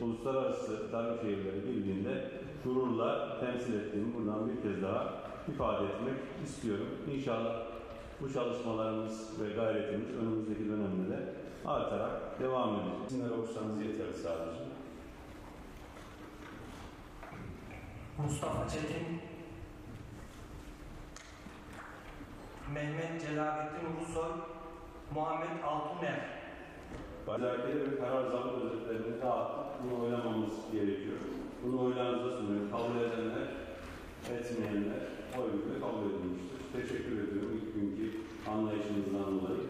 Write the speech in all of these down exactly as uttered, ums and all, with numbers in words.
Uluslararası Tarım Şehirleri Birliği'nde gururla temsil ettiğimi buradan bir kez daha ifade etmek istiyorum. İnşallah bu çalışmalarımız ve gayretimiz önümüzdeki dönemde de artarak devam edecek. İsimleri okursanız yeterli sadece. Mustafa Çetin, Mehmet Celalettin Ulusoy, Muhammed Altuner. Nezakeli ve karar zabıt özetlerini dağıttık. Bunu oylamamız gerekiyor. Bunu oylarınıza sunuyorum. Kabul edenler, etmeyenler oy birliğiyle kabul edilmiştir. Teşekkür ediyorum ilk günkü anlayışınızdan dolayı.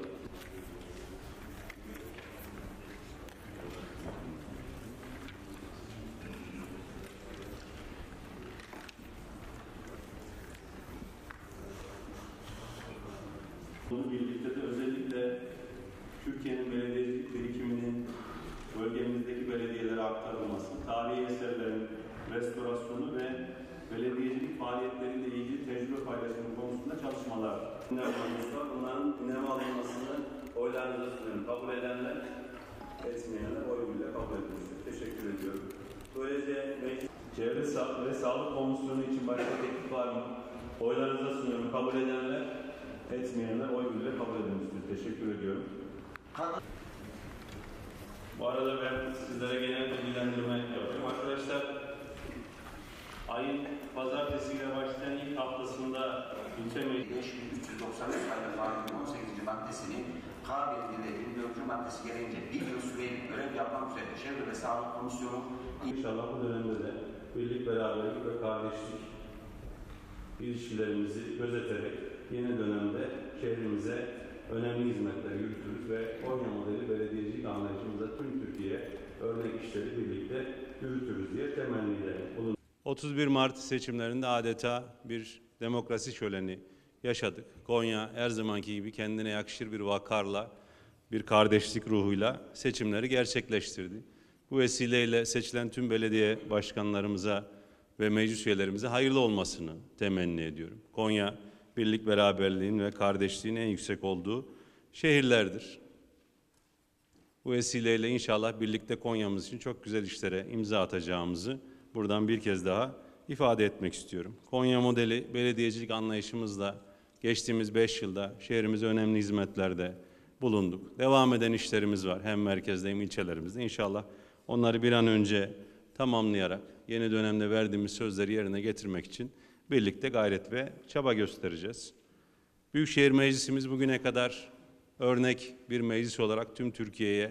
Bunu birlikte de özellikle Türkiye'nin belediyecilik birikiminin bölgemizdeki belediyelere aktarılması, tarihi eserlerin restorasyonu ve belediyecilik faaliyetleriyle ilgili tecrübe paylaşımı konusunda çalışmalar. Bunların gündeme alınmasını oylarınıza sunuyorum. Kabul edenler, etmeyenler oy birliğiyle kabul edilmiştir. Teşekkür ediyorum. Böylece Meclis Çevre Sa ve Sağlık Komisyonu için başka teklif var mı? Oylarınıza sunuyorum. Kabul edenler, etmeyenler oy birliğiyle kabul edilmiştir. Teşekkür ediyorum. Bu arada ben sizlere genel bilgilendirme yapıyorum. Arkadaşlar, ayın pazartesiyle başlayan ilk haftasında ilçe meclisi beş bin üç yüz doksan üç sayılı Kanun'un on sekizinci maddesinin K belirli yirmi dördüncü maddesi gereğince bir yıl süreyle görev yapmak üzere Çevre ve Sağlık Komisyonu İnşallah bu dönemde de birlik, beraberlik ve kardeşlik ilişkilerimizi gözeterek yeni dönemde şehrimize önemli hizmetler yürütürüz ve Konya modeli belediyecilik anlayışımıza tüm Türkiye örnek işleri birlikte yürütürüz diye temennide bulunduk. otuz bir Mart seçimlerinde adeta bir demokrasi şöleni yaşadık. Konya her zamanki gibi kendine yakışır bir vakarla, bir kardeşlik ruhuyla seçimleri gerçekleştirdi. Bu vesileyle seçilen tüm belediye başkanlarımıza ve meclis üyelerimize hayırlı olmasını temenni ediyorum. Konya, birlik, beraberliğin ve kardeşliğin en yüksek olduğu şehirlerdir. Bu vesileyle inşallah birlikte Konya'mız için çok güzel işlere imza atacağımızı buradan bir kez daha ifade etmek istiyorum. Konya modeli belediyecilik anlayışımızla geçtiğimiz beş yılda şehrimize önemli hizmetlerde bulunduk. Devam eden işlerimiz var hem merkezde hem ilçelerimizde. İnşallah onları bir an önce tamamlayarak yeni dönemde verdiğimiz sözleri yerine getirmek için birlikte gayret ve çaba göstereceğiz. Büyükşehir Meclisimiz bugüne kadar örnek bir meclis olarak tüm Türkiye'ye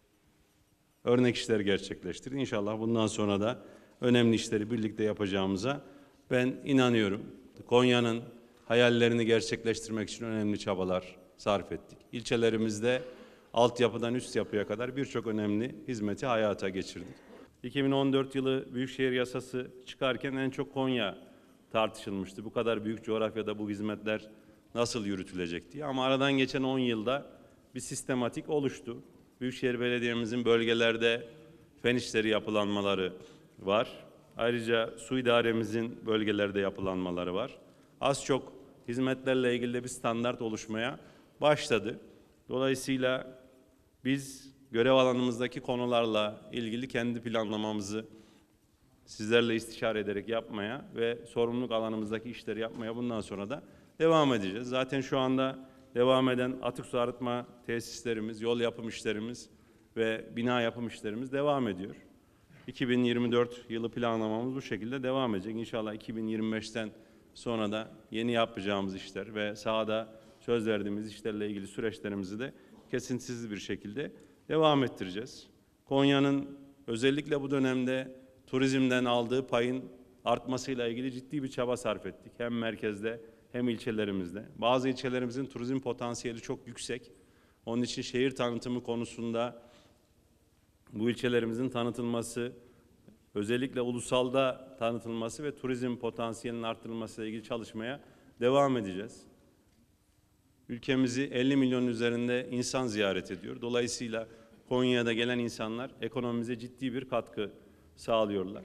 örnek işler gerçekleştirdi. İnşallah bundan sonra da önemli işleri birlikte yapacağımıza ben inanıyorum. Konya'nın hayallerini gerçekleştirmek için önemli çabalar sarf ettik. İlçelerimizde altyapıdan üst yapıya kadar birçok önemli hizmeti hayata geçirdik. iki bin on dört yılı Büyükşehir Yasası çıkarken en çok Konya tartışılmıştı. Bu kadar büyük coğrafyada bu hizmetler nasıl yürütülecek diye. Ama aradan geçen on yılda bir sistematik oluştu. Büyükşehir Belediye'mizin bölgelerde fen işleri yapılanmaları var. Ayrıca su idaremizin bölgelerde yapılanmaları var. Az çok hizmetlerle ilgili de bir standart oluşmaya başladı. Dolayısıyla biz görev alanımızdaki konularla ilgili kendi planlamamızı sizlerle istişare ederek yapmaya ve sorumluluk alanımızdaki işleri yapmaya bundan sonra da devam edeceğiz. Zaten şu anda devam eden atık su arıtma tesislerimiz, yol yapım işlerimiz ve bina yapım işlerimiz devam ediyor. iki bin yirmi dört yılı planlamamız bu şekilde devam edecek. İnşallah iki bin yirmi beşten sonra da yeni yapacağımız işler ve sahada söz verdiğimiz işlerle ilgili süreçlerimizi de kesintisiz bir şekilde devam ettireceğiz. Konya'nın özellikle bu dönemde turizmden aldığı payın artmasıyla ilgili ciddi bir çaba sarf ettik. Hem merkezde hem ilçelerimizde. Bazı ilçelerimizin turizm potansiyeli çok yüksek. Onun için şehir tanıtımı konusunda bu ilçelerimizin tanıtılması, özellikle ulusalda tanıtılması ve turizm potansiyelinin artırılmasıyla ilgili çalışmaya devam edeceğiz. Ülkemizi elli milyon üzerinde insan ziyaret ediyor. Dolayısıyla Konya'da gelen insanlar ekonomimize ciddi bir katkı sağlıyorlar.